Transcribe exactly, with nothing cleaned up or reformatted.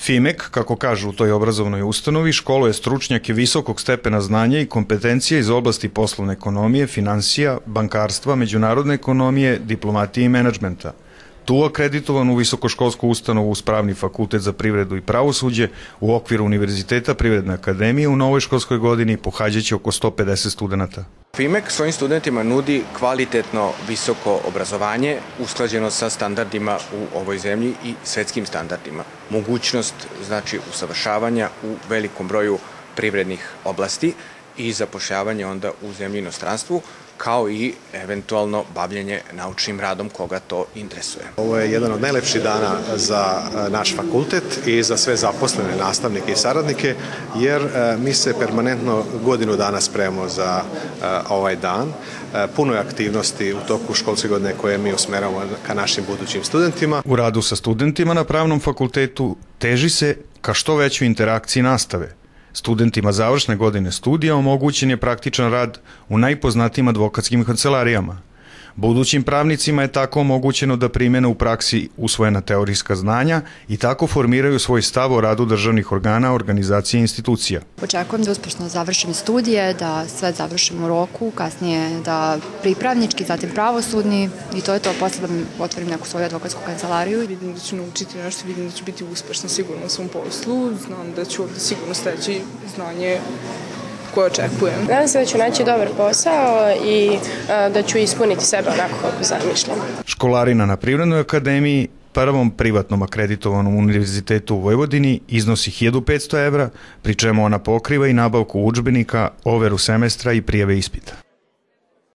FIMEK, kako kažu u toj obrazovnoj ustanovi, školuje stručnjake visokog stepena znanja i kompetencije iz oblasti poslovne ekonomije, finansija, bankarstva, međunarodne ekonomije, diplomatije i menadžmenta. Tu akreditovanu visokoškolsku ustanovu uz Pravni fakultet za privredu i pravosuđe u okviru Univerziteta Privredne akademije u novoj školskoj godini pohađaće oko sto pedeset studenta. FIMEK svojim studentima nudi kvalitetno visoko obrazovanje usklađeno sa standardima u ovoj zemlji i svetskim standardima. Mogućnost znači usavršavanja u velikom broju privrednih oblasti i zapošljavanje onda u zemlji i inostranstvu, kao i eventualno bavljenje naučnim radom koga to interesuje. Ovo je jedan od najlepših dana za naš fakultet i za sve zaposlene nastavnike i saradnike, jer mi se permanentno godinu dana spremamo za ovaj dan. Puno je aktivnosti u toku školske godine koje mi usmeramo ka našim budućim studentima. U radu sa studentima na Pravnom fakultetu teži se ka što većoj interakciji nastave. Studentima završne godine studija omogućen je praktičan rad u najpoznatijim advokatskim kancelarijama. Budućim pravnicima je tako omogućeno da primene u praksi usvojena teorijska znanja i tako formiraju svoj stav o radu državnih organa, organizacija i institucija. Očekujem da uspešno završim studije, da sve završim u roku, kasnije da pripravnički, zatim pravosudni i to je to, posle da otvorim neku svoju advokatsku kancelariju. Vidim da ću naučiti nešto, vidim da ću biti uspešna sigurno u svom poslu, znam da ću ovde sigurno steći znanje koje očekujem. Nadam se da ću naći dobar posao i da ću ispuniti sebe onako kako zamišljam. Školarina na Privrednoj akademiji, prvom privatnom akreditovanom univerzitetu u Vojvodini, iznosi hiljadu petsto evra, pri čemu ona pokriva i nabavku udžbenika, overu semestra i prijave ispita.